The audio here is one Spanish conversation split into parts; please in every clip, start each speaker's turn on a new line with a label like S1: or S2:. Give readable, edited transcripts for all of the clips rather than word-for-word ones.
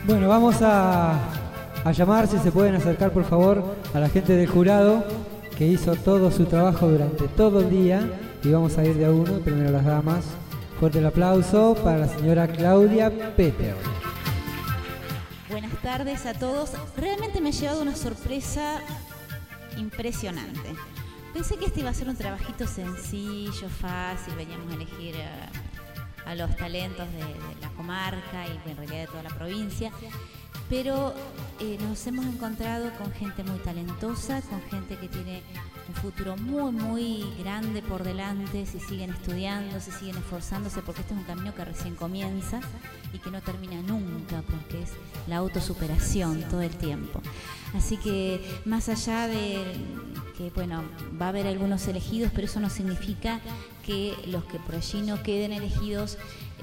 S1: Bueno, vamos a llamar, si se pueden acercar por favor, a la gente del jurado que hizo todo su trabajo durante todo el día. Y vamos a ir de a uno, primero las damas. Fuerte el aplauso para la señora Claudia Peter.
S2: Buenas tardes a todos. Realmente me ha llevado una sorpresa impresionante. Pensé que este iba a ser un trabajito sencillo, fácil, veníamos a elegir a los talentos de la comarca y en realidad de toda la provincia, pero nos hemos encontrado con gente muy talentosa, con gente que tiene un futuro muy, muy grande por delante si siguen estudiando, si siguen esforzándose, porque este es un camino que recién comienza y que no termina nunca, porque es la autosuperación todo el tiempo. Así que más allá de que, bueno, va a haber algunos elegidos, pero eso no significa que los que por allí no queden elegidos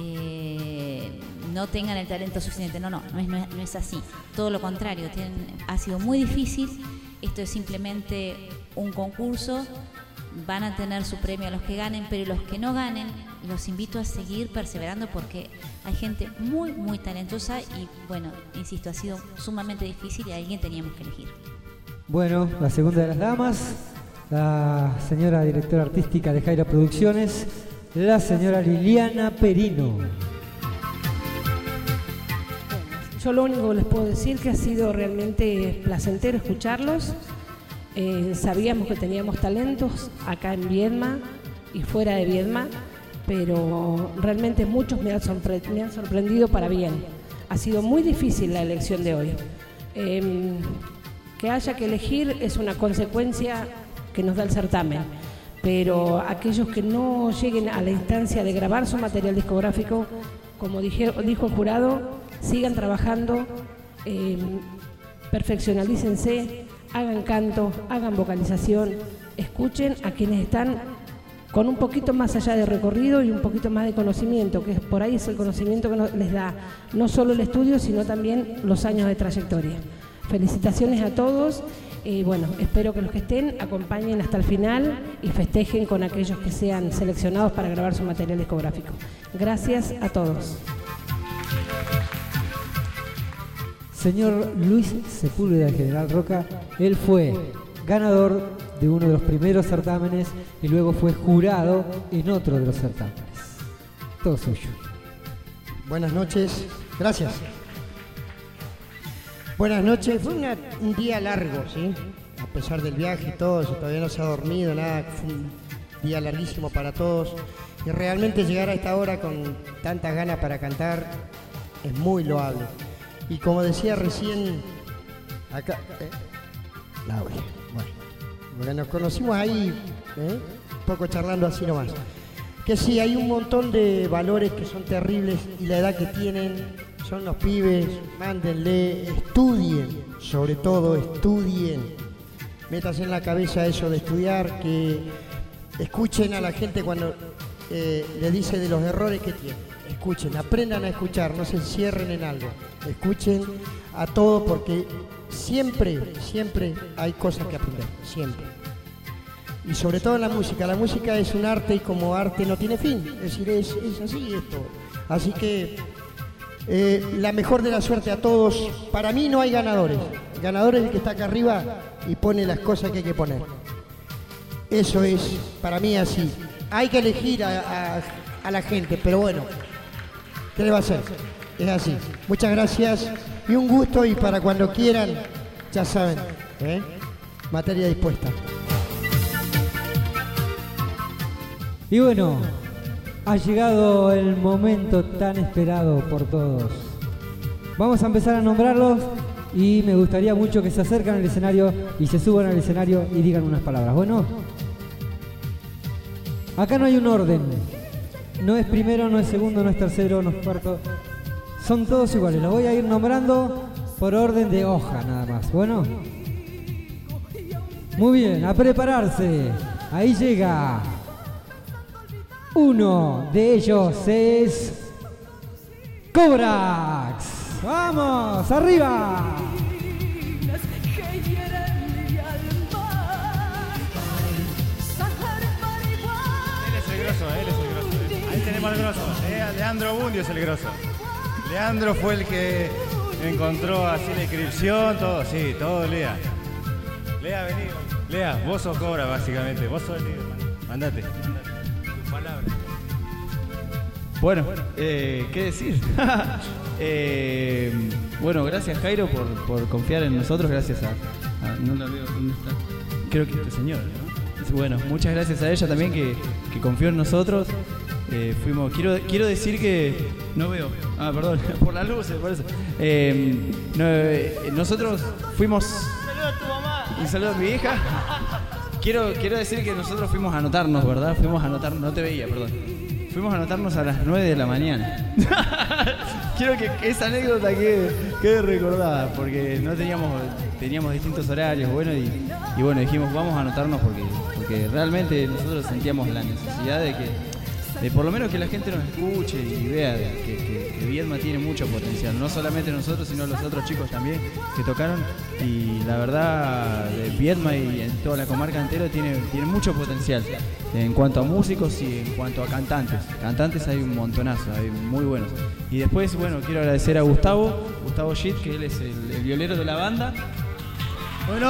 S2: no tengan el talento suficiente. No es así. Todo lo contrario, ha sido muy difícil. Esto es simplemente un concurso. Van a tener su premio a los que ganen, pero los que no ganen, los invito a seguir perseverando porque hay gente muy, muy talentosa y, bueno, insisto, ha sido sumamente difícil y a alguien teníamos que elegir.
S1: Bueno, la segunda de las damas, la señora directora artística de Jaira Producciones, la señora Liliana Perino.
S3: Yo lo único que les puedo decir que ha sido realmente placentero escucharlos. Sabíamos que teníamos talentos acá en Viedma y fuera de Viedma, pero realmente muchos me han sorprendido para bien. Ha sido muy difícil la elección de hoy. Que haya que elegir es una consecuencia que nos da el certamen, pero aquellos que no lleguen a la instancia de grabar su material discográfico, como dijo el jurado, sigan trabajando, perfeccionalícense, hagan canto, hagan vocalización, escuchen a quienes están con un poquito más allá de recorrido y un poquito más de conocimiento, que por ahí es el conocimiento que les da no solo el estudio, sino también los años de trayectoria. Felicitaciones a todos. Bueno, espero que los que estén acompañen hasta el final y festejen con aquellos que sean seleccionados para grabar su material discográfico. Gracias a todos.
S1: Señor Luis Sepúlveda, General Roca, él fue ganador de uno de los primeros certámenes y luego fue jurado en otro de los certámenes. Todo suyo.
S4: Buenas noches, gracias. Buenas noches, fue un día largo, ¿sí? A pesar del viaje y todo, todavía no se ha dormido, nada, fue un día larguísimo para todos. Y realmente llegar a esta hora con tantas ganas para cantar es muy loable. Y como decía recién, acá, Laura, bueno, porque nos conocimos ahí, un poco charlando así nomás. Que sí, hay un montón de valores que son terribles y la edad que tienen. Son los pibes, mándenle, estudien, sobre todo estudien. Métanse en la cabeza eso de estudiar, que escuchen a la gente cuando le dice de los errores que tienen. Escuchen, aprendan a escuchar, no se encierren en algo. Escuchen a todo porque siempre hay cosas que aprender, siempre. Y sobre todo en la música es un arte y como arte no tiene fin. Es decir, es así esto. Así que la mejor de la suerte a todos. Para mí no hay ganadores. El ganador es el que está acá arriba y pone las cosas que hay que poner. Eso es para mí así. Hay que elegir a la gente, pero bueno, ¿qué le va a hacer? Es así. Muchas gracias y un gusto, y para cuando quieran, ya saben, materia dispuesta.
S1: Y bueno, ha llegado el momento tan esperado por todos. Vamos a empezar a nombrarlos y me gustaría mucho que se acerquen al escenario y se suban al escenario y digan unas palabras. Bueno, acá no hay un orden. No es primero, no es segundo, no es tercero, no es cuarto. Son todos iguales. Los voy a ir nombrando por orden de hoja nada más. Bueno. Muy bien, a prepararse. Ahí llega. Uno de ellos es Cobrax. ¡Vamos! ¡Arriba!
S5: Él es el grosso. Ahí tenemos al grosso. Leandro Bundio es el grosso. Leandro fue el que encontró así la inscripción, todo, sí, todo Lea. Lea, vení. Lea, vos sos Cobra básicamente, vos sos el líder, mandate. Tu palabra.
S6: Bueno, ¿qué decir? Bueno, gracias Jairo por confiar en nosotros, gracias a no la veo, ¿dónde está? Creo que esta señora, ¿no? Bueno, muchas gracias a ella también que confió en nosotros. Quiero decir que no veo. Perdón, por las luces, por eso. Nosotros fuimos.
S5: Saluda a tu mamá.
S6: Y saludo a mi hija. Quiero decir que nosotros fuimos a anotarnos, ¿verdad? Fuimos a anotarnos, no te veía, perdón. Fuimos a anotarnos a las 9 de la mañana. Quiero que esa anécdota quede recordada, porque no teníamos distintos horarios, bueno, y bueno, dijimos vamos a anotarnos porque realmente nosotros sentíamos la necesidad de por lo menos que la gente nos escuche y vea que Viedma tiene mucho potencial, no solamente nosotros, sino los otros chicos también que tocaron, y la verdad Viedma y en toda la comarca entera tiene mucho potencial en cuanto a músicos y en cuanto a cantantes hay un montonazo, hay muy buenos. Y después, bueno, quiero agradecer a Gustavo Schitt, que él es el violero de la banda.
S7: Bueno,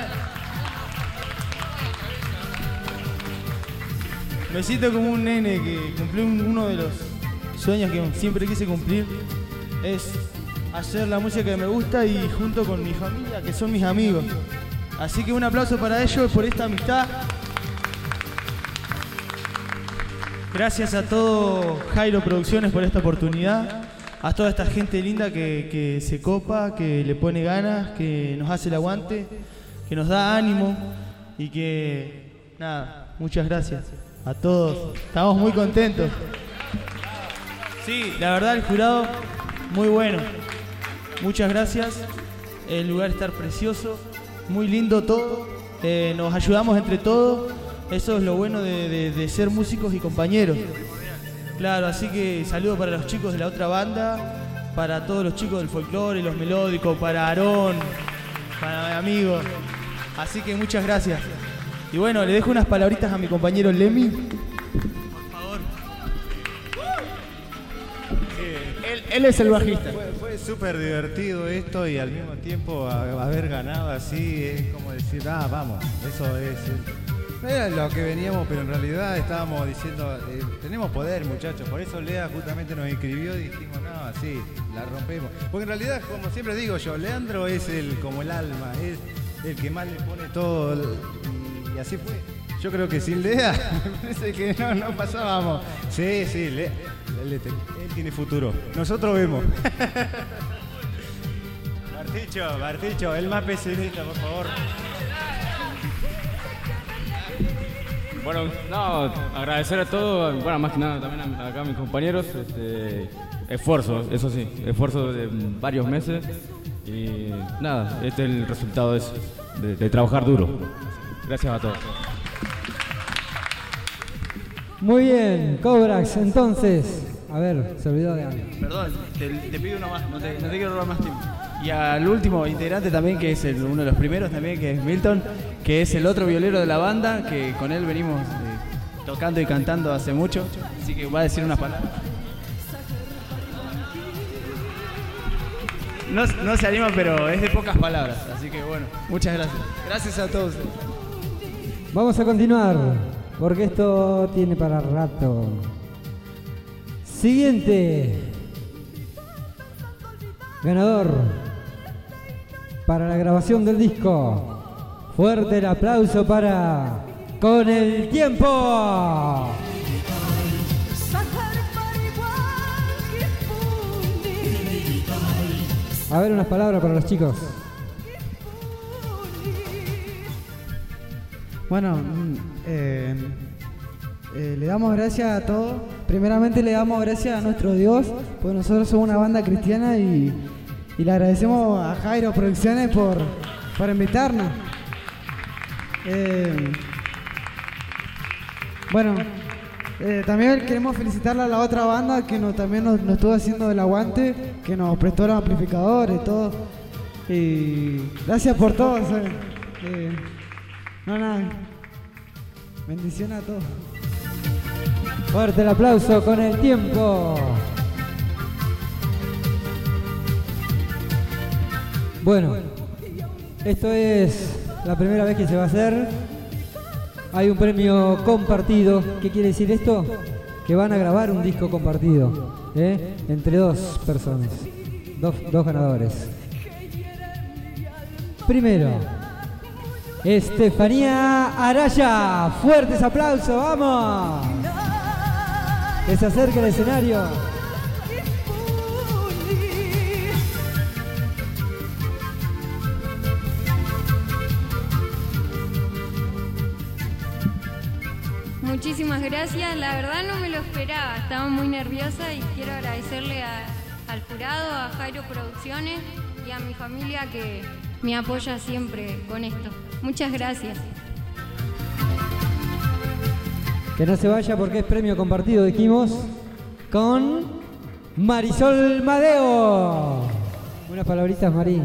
S7: me siento como un nene que cumplió uno de los sueños que siempre quise cumplir, es hacer la música que me gusta y junto con mi familia, que son mis amigos. Así que un aplauso para ellos por esta amistad. Gracias a todo Jairo Producciones por esta oportunidad, a toda esta gente linda que se copa, que le pone ganas, que nos hace el aguante, que nos da ánimo y que, nada, muchas gracias a todos. Estamos muy contentos. Sí, la verdad el jurado, muy bueno. Muchas gracias. El lugar está precioso, muy lindo todo. Nos ayudamos entre todos. Eso es lo bueno de ser músicos y compañeros. Claro, así que saludo para los chicos de la otra banda, para todos los chicos del folclore, los melódicos, para Aarón, para mi amigo. Así que muchas gracias. Y bueno, le dejo unas palabritas a mi compañero Lemmy. Por favor. Él es el bajista.
S5: Fue súper divertido esto y al mismo tiempo haber ganado así es como decir, vamos, eso es... Era lo que veníamos, pero en realidad estábamos diciendo, tenemos poder muchachos, por eso Lea justamente nos inscribió y dijimos, no, sí, la rompemos. Porque en realidad, como siempre digo yo, Leandro es como el alma, es el que más le pone todo y así fue. Yo creo que sin Lea, parece que no pasábamos. Sí, Lea, él tiene futuro, nosotros vemos. Barticho, el más pesimista, por favor.
S8: Bueno, agradecer a todos, bueno, más que nada también acá a mis compañeros, esfuerzo, eso sí, esfuerzo de varios meses y nada, este es el resultado de eso, de trabajar duro. Gracias a todos.
S1: Muy bien, Cobrax, entonces, a ver, se olvidó de algo.
S6: Perdón, te pido uno más, no te quiero robar más tiempo. Y al último integrante también, que es uno de los primeros también, que es Milton, que es el otro violero de la banda, que con él venimos tocando y cantando hace mucho, así que va a decir unas palabras. No se anima, pero es de pocas palabras, así que bueno, muchas gracias. Gracias a todos.
S1: Vamos a continuar, porque esto tiene para rato. Siguiente ganador para la grabación del disco. Fuerte el aplauso para Con el Tiempo. A ver, unas palabras para los chicos.
S9: Bueno, le damos gracias a todos. Primeramente le damos gracias a nuestro Dios, porque nosotros somos una banda cristiana y le agradecemos a Jairo Producciones por invitarnos. También queremos felicitarle a la otra banda que también nos estuvo haciendo el aguante, que nos prestó los amplificadores y todo. Y gracias por todo. Bendiciones a todos.
S1: Fuerte el aplauso Con el Tiempo. Bueno, esto es la primera vez que se va a hacer. Hay un premio compartido. ¿Qué quiere decir esto? Que van a grabar un disco compartido, entre dos personas, dos ganadores. Primero, Estefanía Araya. Fuertes aplausos, vamos. Que se acerque al escenario.
S10: Muchísimas gracias, la verdad no me lo esperaba, estaba muy nerviosa y quiero agradecerle al jurado, a Jairo Producciones y a mi familia que me apoya siempre con esto. Muchas gracias.
S1: Que no se vaya porque es premio compartido, dijimos, con Marisol Madeo. Unas palabritas, Mari.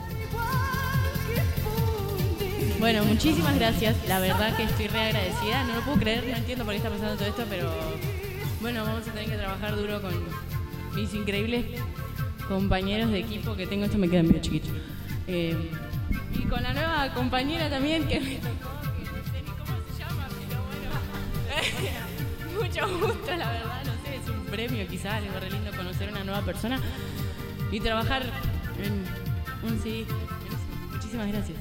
S11: Bueno, muchísimas gracias. La verdad que estoy re agradecida. No lo puedo creer, no entiendo por qué está pasando todo esto, pero bueno, vamos a tener que trabajar duro con mis increíbles compañeros de equipo que tengo. Esto me queda medio chiquito. Y con la nueva compañera también que me tocó, que no sé ni cómo se llama, pero bueno. Mucho gusto, la verdad. No sé, es un premio quizás, algo re lindo conocer a una nueva persona y trabajar en un CD. Muchísimas gracias.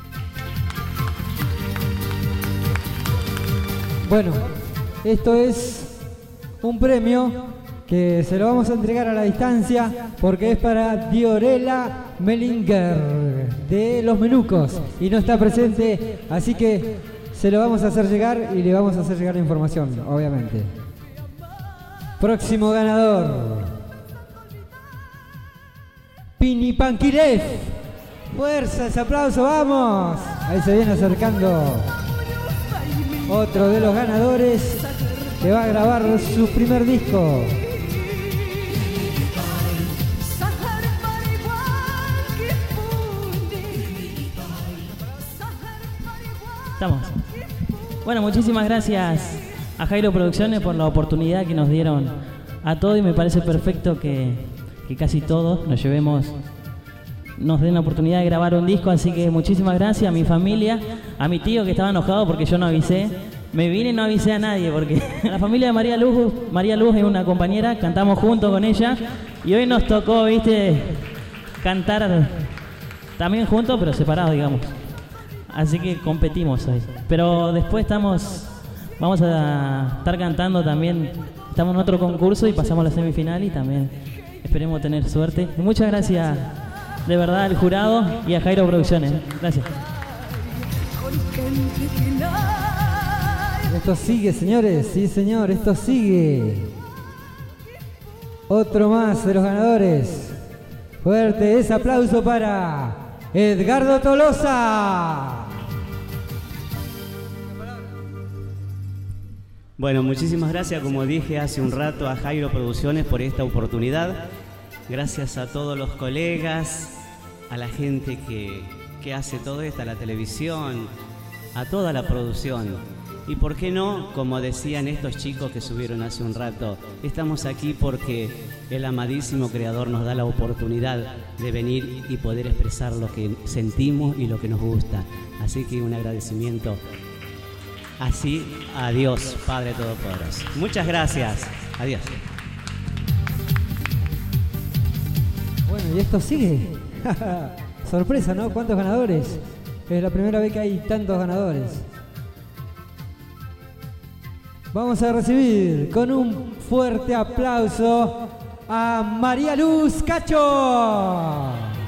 S1: Bueno, esto es un premio que se lo vamos a entregar a la distancia porque es para Diorela Melinger de Los Menucos y no está presente, así que se lo vamos a hacer llegar y le vamos a hacer llegar la información, obviamente. Próximo ganador, Pini Pankirev. Fuerza, ese aplauso, vamos. Ahí se viene acercando otro de los ganadores que va a grabar su primer disco.
S12: Estamos. Bueno, muchísimas gracias a Jairo Producciones por la oportunidad que nos dieron a todos y me parece perfecto que casi todos nos den la oportunidad de grabar un disco, así que muchísimas gracias a mi familia, a mi tío que estaba enojado porque yo no avisé. Me vine y no avisé a nadie porque la familia de María Luz es una compañera, cantamos juntos con ella y hoy nos tocó, cantar también juntos pero separados, digamos. Así que competimos hoy. Pero después vamos a estar cantando también, estamos en otro concurso y pasamos a la semifinal y también esperemos tener suerte. Y muchas gracias de verdad al jurado y a Jairo Producciones. Gracias.
S1: Esto sigue, señores. Sí, señor, esto sigue. Otro más de los ganadores. Fuerte ese aplauso para Edgardo Tolosa.
S13: Bueno, muchísimas gracias, como dije hace un rato, a Jairo Producciones por esta oportunidad. Gracias a todos los colegas, a la gente que hace todo esto, a la televisión, a toda la producción. Y por qué no, como decían estos chicos que subieron hace un rato, estamos aquí porque el amadísimo Creador nos da la oportunidad de venir y poder expresar lo que sentimos y lo que nos gusta. Así que un agradecimiento así a Dios, Padre Todopoderoso. Muchas gracias. Adiós.
S1: Bueno, y esto sigue. Sorpresa, ¿no? ¿Cuántos ganadores? Es la primera vez que hay tantos ganadores. Vamos a recibir con un fuerte aplauso a María Luz Cacho.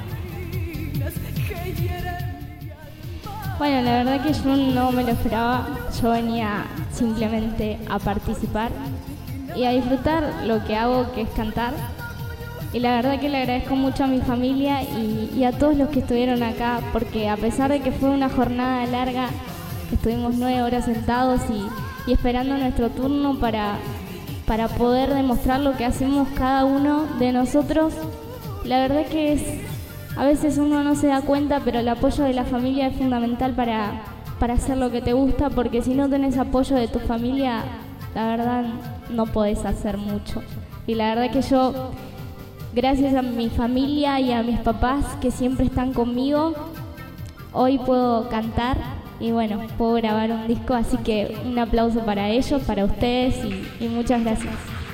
S14: Bueno, la verdad que yo no me lo esperaba. Yo venía simplemente a participar y a disfrutar lo que hago, que es cantar. Y la verdad que le agradezco mucho a mi familia y a todos los que estuvieron acá, porque a pesar de que fue una jornada larga, estuvimos 9 horas sentados y esperando nuestro turno para poder demostrar lo que hacemos cada uno de nosotros. La verdad que a veces uno no se da cuenta, pero el apoyo de la familia es fundamental para hacer lo que te gusta, porque si no tenés apoyo de tu familia, la verdad no podés hacer mucho. Y la verdad que yo gracias a mi familia y a mis papás que siempre están conmigo, hoy puedo cantar y bueno, puedo grabar un disco, así que un aplauso para ellos, para ustedes y muchas gracias.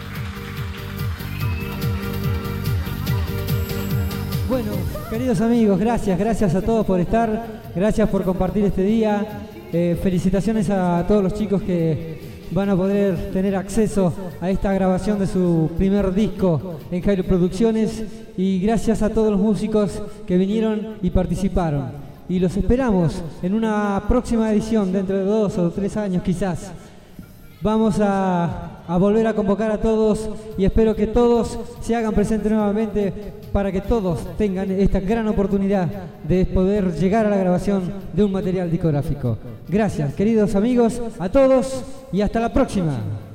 S1: Bueno, queridos amigos, gracias a todos por estar, gracias por compartir este día. Felicitaciones a todos los chicos que van a poder tener acceso a esta grabación de su primer disco en Jairo Producciones y gracias a todos los músicos que vinieron y participaron. Y los esperamos en una próxima edición dentro de 2 o 3 años quizás. Vamos a volver a convocar a todos y espero que todos se hagan presentes nuevamente para que todos tengan esta gran oportunidad de poder llegar a la grabación de un material discográfico. Gracias, queridos amigos, a todos y hasta la próxima.